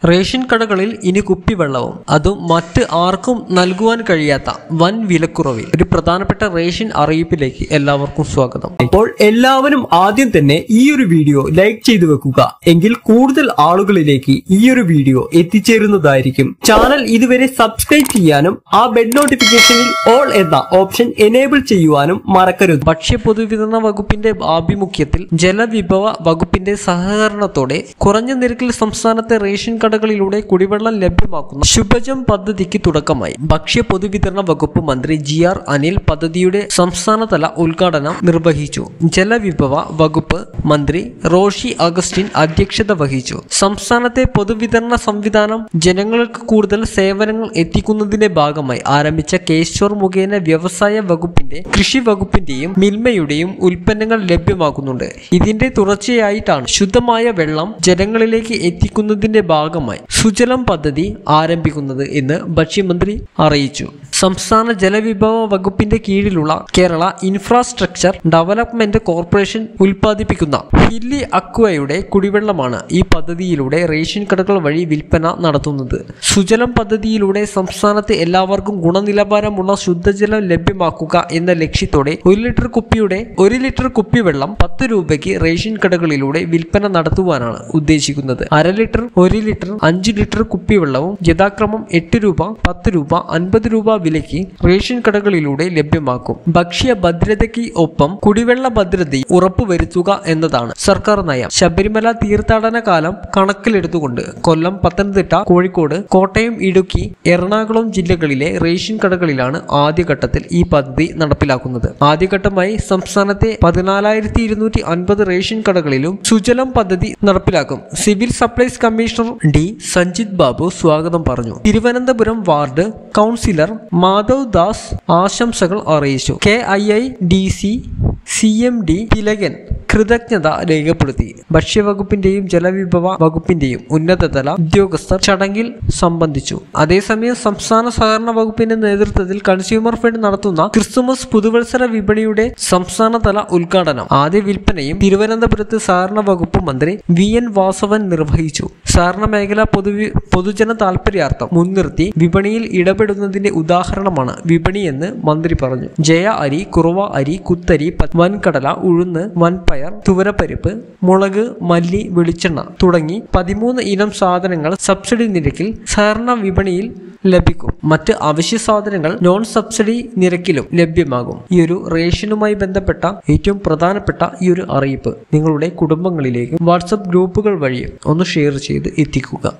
Ration കടകളിൽ ഇനി കുപ്പിവെള്ളവും അതും മറ്റ് ആർക്കും നൽകുവാൻ കഴിയാത്ത വൻ വിലക്കുറവിൽ ഒരു പ്രധാനപ്പെട്ട റേഷൻ അറിയിപ്പിലേക്ക് എല്ലാവർക്കും സ്വാഗതം. അപ്പോൾ എല്ലാവരും ആദ്യം തന്നെ ഈ ഒരു വീഡിയോ ലൈക്ക് ചെയ്തു വെക്കുക. എങ്കിൽ കൂടുതൽ ആളുകളിലേക്ക് ഈ ഒരു വീഡിയോ എത്തിച്ചേരുന്നതായിരിക്കും. ചാനൽ ഇതുവരെ സബ്സ്ക്രൈബ് ചെയ്യാനും ആ ബെൽ നോട്ടിഫിക്കേഷനിൽ ഓൾ എന്ന ഓപ്ഷൻ എനേബിൾ ചെയ്യുവാനും മറക്കരുത്. ഭക്ഷ്യ പൊതുവിതരണ വകുപ്പിന്റെ ആഭിമുഖ്യത്തിൽ ജലവിഭവ വകുപ്പിന്റെ സഹകരണത്തോടെ കുറഞ്ഞ നിരക്കിൽ സംസ്ഥാനത്തെ റേഷൻ കടകളിലൂടെ കുടിവെള്ളം ലഭ്യമാക്കുന്ന ശുഭജം പദ്ധതിക്ക് തുടക്കമായി. ഭക്ഷ്യ പൊതുവിതരണ വകുപ്പ് മന്ത്രി GR അനിൽ പദ്ധതിയുടെ സംസ്ഥാനതല ഉദ്ഘാടനം നിർവഹിച്ചു. ജലവിഭവ വകുപ്പ് മന്ത്രി റോഷി അഗസ്റ്റിൻ അധ്യക്ഷത വഹിച്ചു. സംസ്ഥാനത്തെ പൊതുവിതരണ സംവിധാനം ജനങ്ങൾക്ക് കൂടുതൽ സേവനങ്ങൾ എത്തിക്കുന്നതിന്റെ ഭാഗമായി ആരംഭിച്ച കേശോർ മുഖേന വ്യവസായ വകുപ്പിന്റെ കൃഷി വകുപ്പിന്റെയും മിൽമയുടെയും ഉൽപ്പന്നങ്ങൾ ലഭ്യമാക്കുന്നുണ്ട്. ഇതിന്റെ തുടർച്ചയായിട്ടാണ് ശുദ്ധമായ വെള്ളം ജനങ്ങളിലേക്ക് എത്തിക്കുന്നതിന്റെ ഭാഗമായി സുജലം പദ്ധതി ആരംഭിക്കുന്നത് എന്ന് ഭക്ഷ്യമന്ത്രി അറിയിച്ചു. സംസ്ഥാന ജലവിഭവ വകുപ്പിന്റെ കീഴിലുള്ള കേരള ഇൻഫ്രാസ്ട്രക്ചർ ഡെവലപ്മെന്റ് കോർപ്പറേഷൻ ഉൽപ്പാദിപ്പിക്കുന്ന ഹില്ലി അക്വയുടെ കുടിവെള്ളമാണ് ഈ പദ്ധതിയിലൂടെ റേഷൻ കടകൾ വഴി വിൽപ്പന നടത്തുന്നത്. സുജലം പദ്ധതിയിലൂടെ സംസ്ഥാനത്ത് എല്ലാവർക്കും ഗുണനിലവാരമുള്ള ശുദ്ധജലം ലഭ്യമാക്കുക എന്ന ലക്ഷ്യത്തോടെ 1 ലിറ്റർ കുപ്പിവെള്ളം 10 രൂപയ്ക്ക് റേഷൻ കടകളിലൂടെ വിൽപ്പന നടത്തുവാനാണ് ഉദ്ദേശിക്കുന്നത്. 1/2 ലിറ്റർ, 1 ലിറ്റർ, 5 ലിറ്റർ കുപ്പിവെള്ളവും യഥാക്രമം 8 രൂപ, 10 രൂപ, 50 രൂപ വിലയ്ക്ക് റേഷൻ കടകളിലൂടെ ലഭ്യമാക്കും. ഭക്ഷ്യ ഭദ്രതയ്ക്ക് ഒപ്പം കുടിവെള്ള ഭദ്രതയും ഉറപ്പുവരുത്തുക എന്നതാണ് സർക്കാർ നയം. ശബരിമല തീർത്ഥാടന കാലം കണക്കിലെടുത്തുകൊണ്ട് കൊല്ലം, പത്തനംതിട്ട, കോഴിക്കോട്, കോട്ടയം, ഇടുക്കി, എറണാകുളം ജില്ലകളിലെ റേഷൻ കടകളിലാണ് ആദ്യഘട്ടത്തിൽ ഈ പദ്ധതി നടപ്പിലാക്കുന്നത്. ആദ്യഘട്ടമായി സംസ്ഥാനത്തെ 14,250 റേഷൻ കടകളിലും സുജലം പദ്ധതി നടപ്പിലാക്കും. Civil supplies commissioner D. Sanjith Babu സ്വാഗതം പറഞ്ഞു. തിരുവനന്തപുരം വാർഡ് കൗൺസിലർ മാധവ് ദാസ് ആശംസകൾ അറിയിച്ചു. KIIDC CMD തിലകൻ കൃതജ്ഞത രേഖപ്പെടുത്തി. ഭക്ഷ്യവകുപ്പിന്റെയും ജലവിഭവ വകുപ്പിന്റെയും ഉന്നതതല ഉദ്യോഗസ്ഥർ ചടങ്ങിൽ സംബന്ധിച്ചു. അതേസമയം സംസ്ഥാന സഹകരണ വകുപ്പിന്റെ നേതൃത്വത്തിൽ കൺസ്യൂമർ ഫെഡ് നടത്തുന്ന ക്രിസ്തുമസ് പുതുവത്സര വിപണിയുടെ സംസ്ഥാനതല ഉദ്ഘാടനം ആദ്യ വിൽപ്പനയും തിരുവനന്തപുരത്ത് സഹകരണ വകുപ്പ് മന്ത്രി VN വാസവൻ നിർവഹിച്ചു. സഹകരണ മേഖല പൊതുജന താൽപര്യാർത്ഥം മുൻനിർത്തി വിപണിയിൽ ഇടപെടുന്നതിന്റെ ഉദാഹരണമാണ് വിപണിയെന്ന് മന്ത്രി പറഞ്ഞു. ജയ അരി, കുറവ അരി, കുത്തരി, വൻകടല, ഉഴുന്ന്, വൻപയർ, തുവരപ്പരിപ്പ്, മുളക്, മല്ലി, വെളിച്ചെണ്ണ തുടങ്ങി 13 ഇനം സാധനങ്ങൾ സബ്സിഡി നിരക്കിൽ സഹകരണ വിപണിയിൽ ലഭിക്കും. മറ്റ് അവശ്യ സാധനങ്ങൾ നോൺ സബ്സിഡി നിരക്കിലും ലഭ്യമാകും. ഈ ഒരു റേഷനുമായി ബന്ധപ്പെട്ട ഏറ്റവും പ്രധാനപ്പെട്ട ഈ ഒരു അറിയിപ്പ് നിങ്ങളുടെ കുടുംബങ്ങളിലേക്കും വാട്സപ്പ് ഗ്രൂപ്പുകൾ വഴിയും ഒന്ന് ഷെയർ ചെയ്ത് എത്തിക്കുക.